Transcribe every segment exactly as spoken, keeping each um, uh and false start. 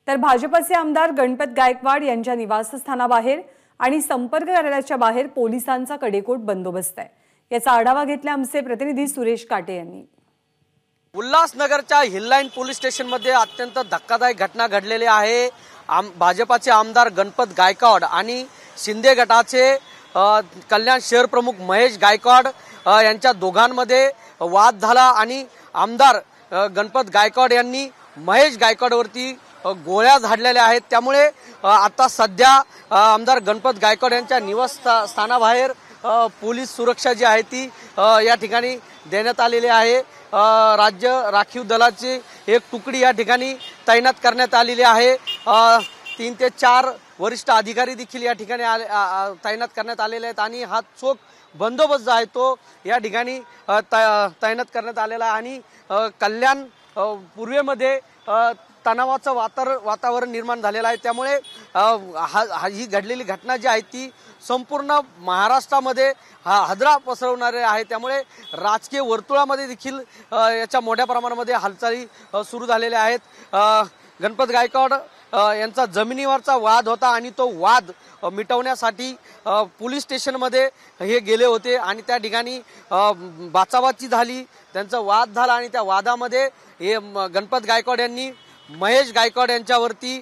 तर भाजपचे आमदार गणपत गायकवाड यांच्या निवासस्थानाबाहेर आणि संपर्क कार्यालयाच्या बाहेर पोलिसांचा कडेकोट बंदोबस्त आहे। याचा आढावा घेतला आमचे प्रतिनिधी सुरेश काटे यांनी। उल्हासनगरच्या हिललाईन पोलीस स्टेशन मध्ये अत्यंत धक्कादायक घटना घडलेली आहे। आम भाजपाचे आमदार गणपत गायकवाड आणि शिंदे गटाचे कल्याण शहर प्रमुख महेश गायकवाड यांच्या दोघांमध्ये वाद झाला आणि आमदार गणपत गायकवाड यांनी महेश गायकवाडवरती गोळ्या झाडलेल्या आहेत। त्यामुळे आता सध्या आमदार गणपत गायकवाड यांच्या निवासस्थानाबाहेर पोलीस सुरक्षा जी आहे ती या ठिकाणी देण्यात आलेली आहे। राज्य राखीव दलाची एक तुकडी या ठिकाणी तैनात करण्यात आलेली आहे। तीन ते चार वरिष्ठ अधिकारी देखील या ठिकाणी तैनात करण्यात आलेले आहेत आणि हा चोख बंदोबस्त आहे तो या ठिकाणी तैनात करण्यात आलेला आहे। आणि कल्याण पूर्वेमध्ये तणावाचं वातावरण निर्माण झालेलं आहे। त्यामुळे ही घडलेली घटना जी आहे ती संपूर्ण महाराष्ट्रामध्ये हादरा पसरवणारे आहे। त्यामुळे राजकीय वर्तुळामध्ये देखील याच्या मोठ्या प्रमाणामध्ये हालचाली सुरू झालेल्या आहेत। गणपत गायकवाड यांचा जमिनीवरचा वाद होता आणि तो वाद मिटवण्यासाठी पोलीस स्टेशनमध्ये हे गेले होते आणि त्या ठिकाणी बाचाबाची झाली, त्यांचा वाद झाला आणि त्या वादामध्ये हे गणपत गायकवाड यांनी महेश गायकवाड यांच्यावरती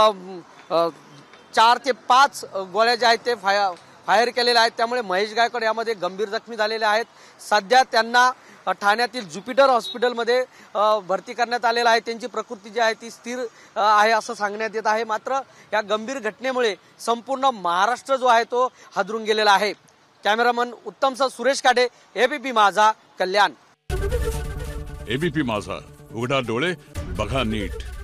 चार ते पाच गोळ्या ज्या आहेत ते फायर फायर केलेल्या आहेत। त्यामुळे महेश गायकवाड यामध्ये गंभीर जखमी झालेले आहेत। सध्या त्यांना ठाण्यातील ज्युपिटर हॉस्पिटलमध्ये भरती करण्यात आलेलं आहे। त्यांची प्रकृती जी आहे ती स्थिर आहे असं सांगण्यात येत आहे। मात्र या गंभीर घटनेमुळे संपूर्ण महाराष्ट्र जो आहे तो हादरून गेलेला आहे। कॅमेरामन उत्तम सर सुरेश काटे, एबीपी माझा, कल्याण। एबीपी माझा, उघडा डोळे बघा नीट।